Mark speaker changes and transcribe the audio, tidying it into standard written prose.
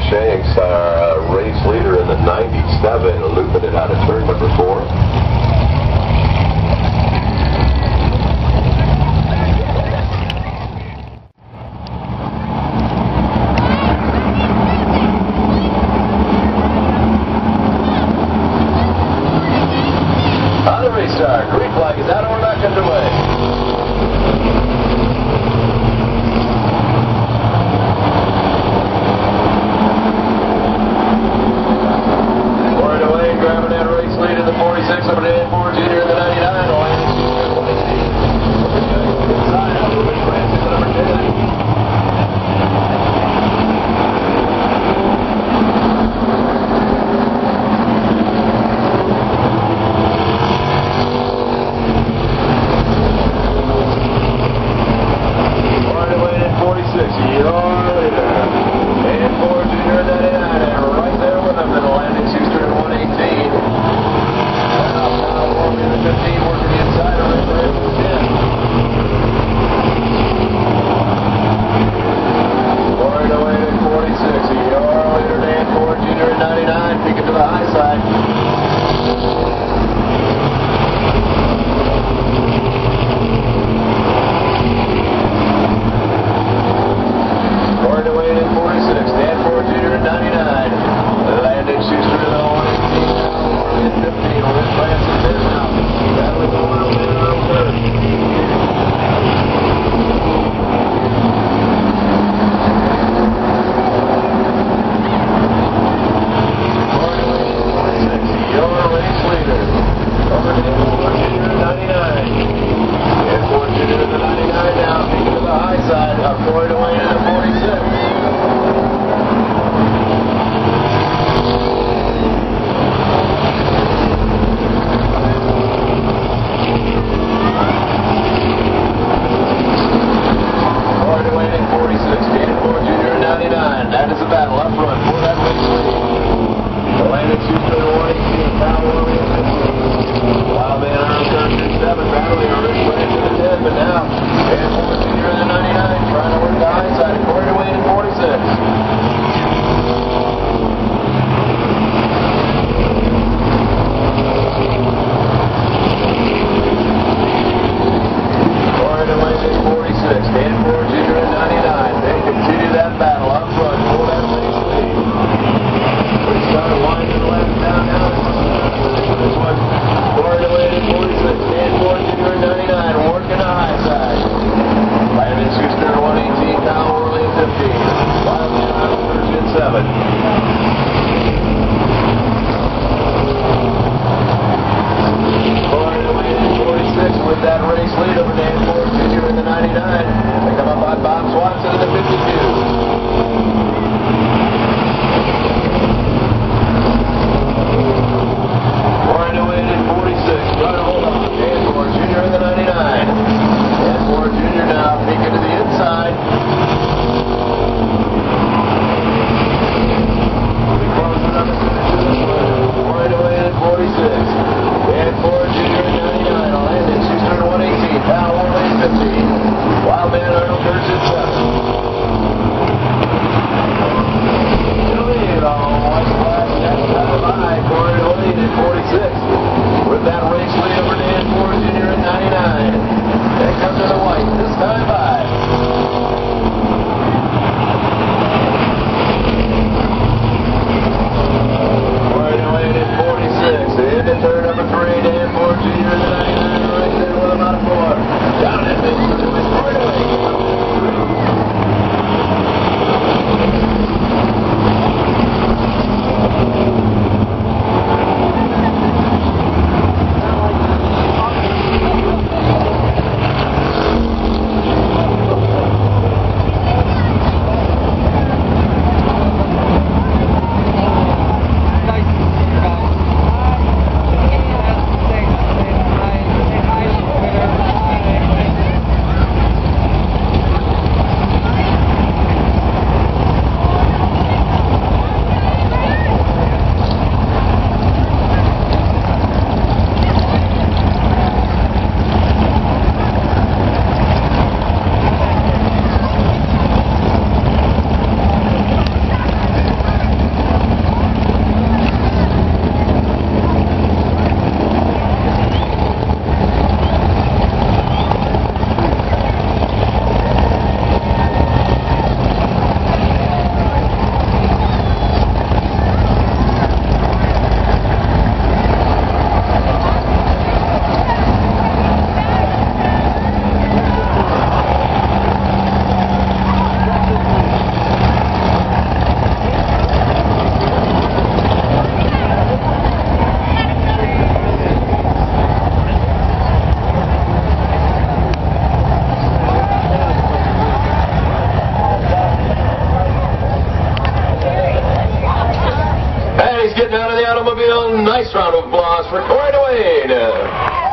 Speaker 1: Shanks, our race leader in the 97, looping it out of turn number 4. On the restart, green flag is out and we're back underway. Grabbing that race lead in the 46 over Dan Ford Jr. in the 99. Inside out, Rich Francis at number 10. Right away in 46, your leader. Dan Ford Jr. in the 99. And right there with him in the landing, Schuster in 118. In the 15, working the inside of Rick Ray with 10. Right away at 46, your leader Dan Ford Jr. at 99, peeking to the high side. Right away at 46, Dan Ford Jr. at 99. Landon Schuster in the 118, in 15, Rick Francis is now. Battling the wild man around third. Your race leader. Over to Ford Jr. at 99. And Ford Jr. at the 99 now, peeking to the high side. Up Floyd away to the 46. That is a battle up front for that race lead. The Landon Schuster at 118, Kyle Williams at 15. Wild Man Iron Curse at 7, battling on Rich Branch at 10, but now Dan Ford Jr. at 99, trying to work the high side, Corey away at 46. Corey away at 46, Dan Ford Jr. at 99. They continue that battle up front. Winding left down now. This one, Florida away at 46. Dan Ford Jr. at 99, working the high side. Landon Schuster at 118, Kyle Worley at 15. Wild Man Iron Curse at 7. Florida away at 46 with that race lead over Dan Ford Jr. in the 99. They come up on Bob Swanson in the 52. Right away at 46, trying to hold on. Dan Ford Jr. in the 99. he's getting out of the automobile. Nice round of applause for Corey Dwayne.